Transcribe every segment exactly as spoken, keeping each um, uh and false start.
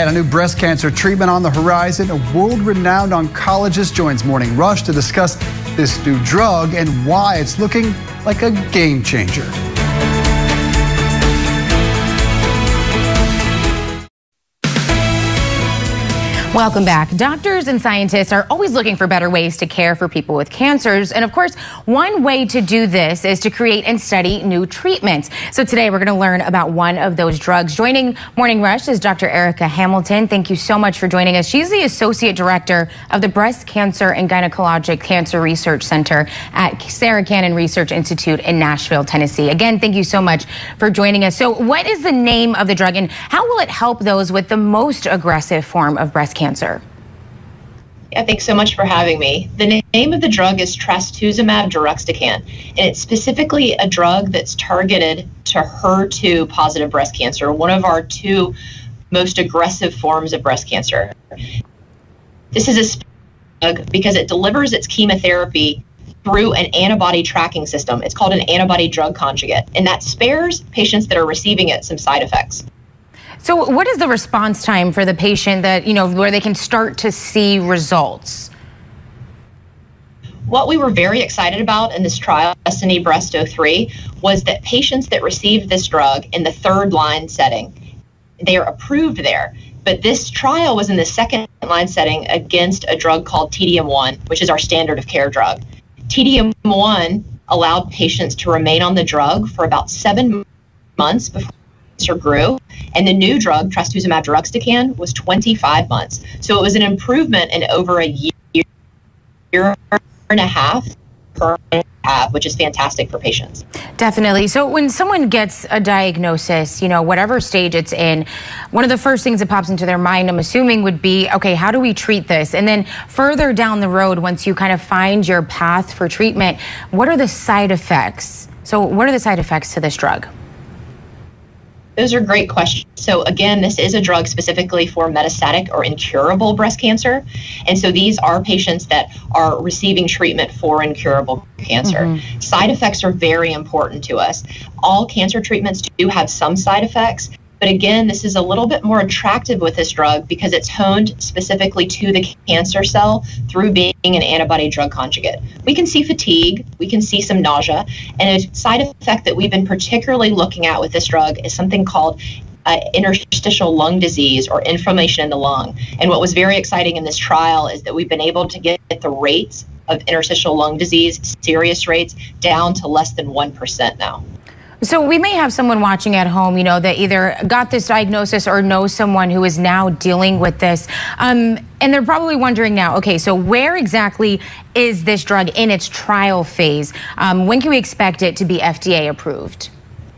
And a new breast cancer treatment on the horizon. A world-renowned oncologist joins Morning Rush to discuss this new drug and why it's looking like a game changer. Welcome back. Doctors and scientists are always looking for better ways to care for people with cancers. And of course, one way to do this is to create and study new treatments. So today we're going to learn about one of those drugs. Joining Morning Rush is Doctor Erika Hamilton. Thank you so much for joining us. She's the Associate Director of the Breast Cancer and Gynecologic Cancer Research Center at Sarah Cannon Research Institute in Nashville, Tennessee. Again, thank you so much for joining us. So what is the name of the drug and how will it help those with the most aggressive form of breast cancer? Cancer. Yeah, thanks so much for having me. The name of the drug is trastuzumab deruxtecan, and it's specifically a drug that's targeted to H E R two positive breast cancer, one of our two most aggressive forms of breast cancer. This is a drug because it delivers its chemotherapy through an antibody tracking system. It's called an antibody drug conjugate, and that spares patients that are receiving it some side effects. So what is the response time for the patient that, you know, where they can start to see results? What we were very excited about in this trial, Destiny Breast oh three, was that patients that received this drug in the third line setting, they are approved there. But this trial was in the second line setting against a drug called T D M one, which is our standard of care drug. T D M one allowed patients to remain on the drug for about seven months before cancer grew, and the new drug, trastuzumab deruxtecan, was twenty-five months. So it was an improvement in over a year, year and a half per half, which is fantastic for patients. Definitely. So when someone gets a diagnosis, you know, whatever stage it's in, one of the first things that pops into their mind, I'm assuming, would be, okay, how do we treat this? And then further down the road, once you kind of find your path for treatment, what are the side effects? So what are the side effects to this drug? Those are great questions. So again, this is a drug specifically for metastatic or incurable breast cancer. And so these are patients that are receiving treatment for incurable cancer. Mm-hmm. Side effects are very important to us. All cancer treatments do have some side effects. But again, this is a little bit more attractive with this drug because it's honed specifically to the cancer cell through being an antibody drug conjugate. We can see fatigue, we can see some nausea, and a side effect that we've been particularly looking at with this drug is something called uh, interstitial lung disease or inflammation in the lung. And what was very exciting in this trial is that we've been able to get the rates of interstitial lung disease, serious rates, down to less than one percent now. So we may have someone watching at home, you know, that either got this diagnosis or knows someone who is now dealing with this. Um, and they're probably wondering now, okay, so where exactly is this drug in its trial phase? Um, when can we expect it to be F D A approved?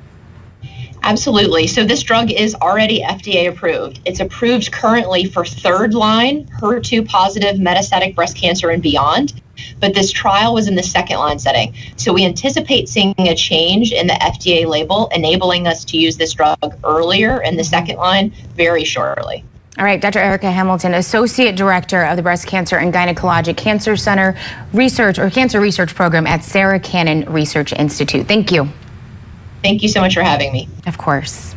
Absolutely. So this drug is already F D A approved. It's approved currently for third line H E R two positive metastatic breast cancer and beyond. But this trial was in the second line setting. So we anticipate seeing a change in the F D A label, enabling us to use this drug earlier in the second line very shortly. All right, Doctor Erika Hamilton, Associate Director of the Breast Cancer and Gynecologic Cancer Center Research or Cancer Research Program at Sarah Cannon Research Institute. Thank you. Thank you so much for having me. Of course.